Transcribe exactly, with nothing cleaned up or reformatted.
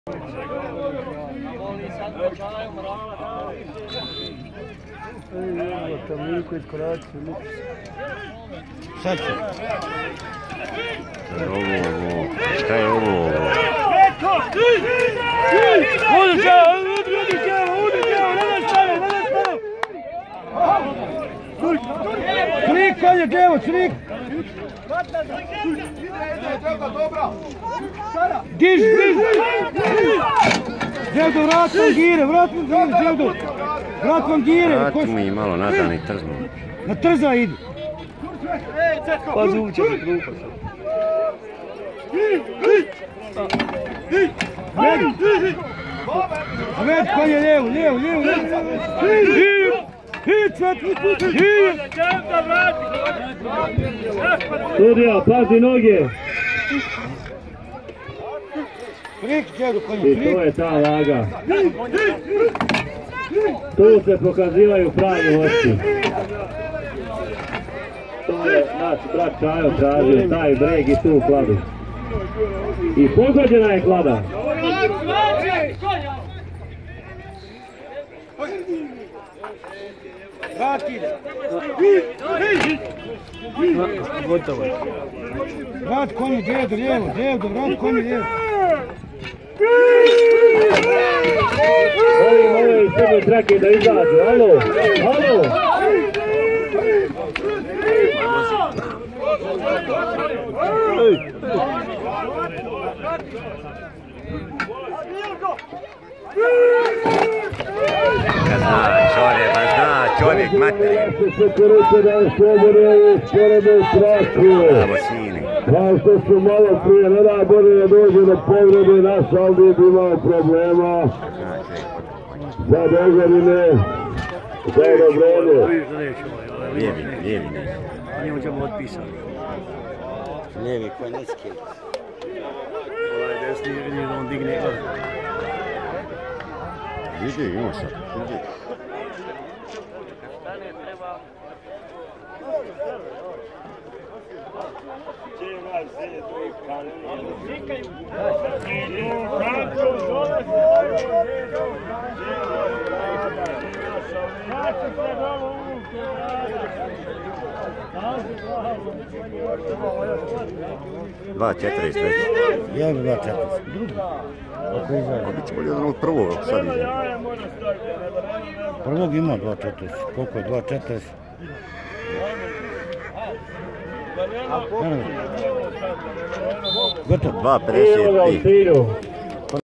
Tamliko iz Croatia. Sad će. Ovo, ovo, šta je ovo? Udi ćeo, udi, udi ćeo, udi ćeo, ne da stane, ne da stane. Crik, konje, djevo, crik. Diž, diž. Djevdo, vrat vam gire, vrat vam gire, djevdo. Vrat vam gire. Vrat mi malo nazad i trznu. Na trza idi. Pa zub će se trupa. Ved, konje, lijevo, lijevo, lijevo, lijevo. Hit, svet, hit, hit, hit. Sudija, pazi noge. Krik, djedo, konje, I krik. to je ta vaga. Tu se pokazivaju pravi oči. To je naš brat Čajo tražio, taj breg i tu kladu. I pogođena je klada. Vrati ide. Gotovo je. Vrat konje, djedo, lijevo, djedo, vrat konje, lijevo. Molim ove iz sebe trake da izađu, alo, alo. Kad zna čovjek, pa zna čovjek materiju. Bravo, sine. Kao što su malo prije, ne da Bože da dođe do povrede, naš Aldit imao problema. Za dogodine, za dobrone. Lijevi, lijevi ne. Njemu ćemo otpisati. Lijevi koji ne skil. Ovaj desni vidim da on digne gleda. Vidi, ima sad, vidi. Dva četrdeset već. Jedan, dva, četrdeset. Drugi. Bit će bolje jedan od prvog, sad iđe. Prvog ima dva četrdeset. Koliko je dva četrdeset? Gotovo. Dva pedeset tri.